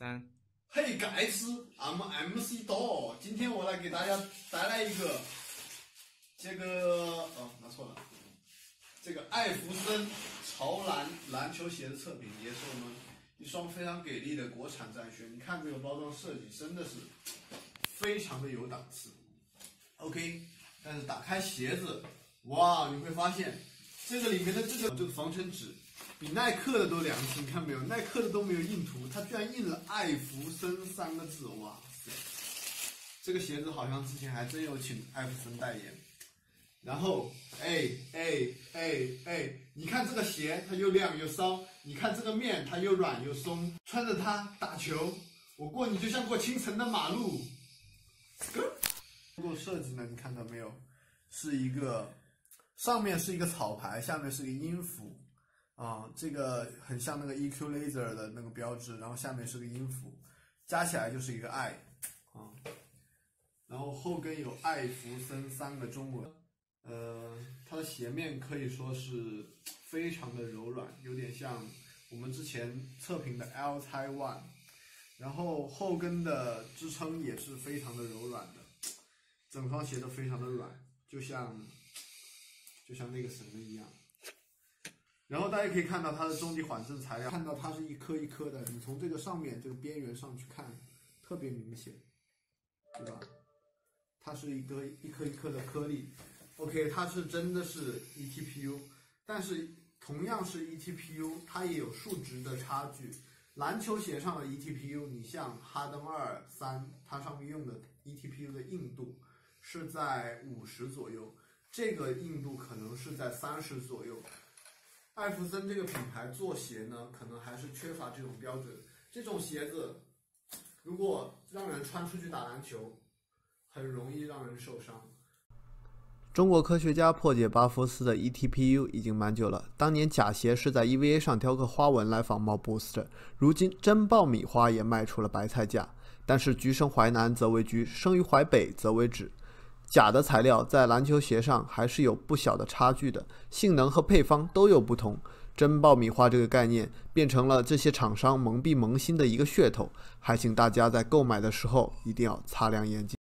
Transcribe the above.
3。 嘿，盖茨，I'm MC 刀，今天我来给大家带来一个拿错了，这个艾弗森潮篮球鞋的测评，也是我们一双非常给力的国产战靴。你看这个包装设计真的是非常的有档次。OK， 但是打开鞋子，哇，你会发现这个里面的这个防尘纸比耐克的都良心，你看没有？耐克的都没有印图，它居然印了艾弗森3个字，哇塞！这个鞋子好像之前还真有请艾弗森代言。然后，你看这个鞋，它又亮又骚；你看这个面，它又软又松。穿着它打球，我过你就像过清晨的马路。通过设计呢，你看到没有？是一个上面是一个草牌，下面是一个音符。这个很像那个 EQ Laser 的那个标志，然后下面是个音符，加起来就是一个爱然后后跟有艾弗森3个中文，它的鞋面可以说是非常的柔软，有点像我们之前测评的 L Taiwan， 然后后跟的支撑也是非常的柔软的，整双鞋都非常的软，就像那个什么一样。然后大家可以看到它的中底缓震材料，看到它是一颗一颗的，你从这个上面这个边缘上去看，特别明显，对吧？它是一颗一颗的颗粒。OK， 它是真的是 eTPU， 但是同样是 eTPU， 它也有数值的差距。篮球鞋上的 eTPU， 你像哈登2、3，它上面用的 eTPU 的硬度是在50左右，这个硬度可能是在30左右。艾弗森这个品牌做鞋呢，可能还是缺乏这种标准。这种鞋子如果让人穿出去打篮球，很容易让人受伤。 中国科学家破解巴佛斯的 eTPU 已经蛮久了，当年假鞋是在 EVA 上雕刻花纹来仿冒 Boost， 如今真爆米花也卖出了白菜价。但是橘生淮南则为橘，生于淮北则为枳。假的材料在篮球鞋上还是有不小的差距的，性能和配方都有不同。真爆米花这个概念变成了这些厂商蒙蔽萌新的一个噱头，还请大家在购买的时候一定要擦亮眼睛。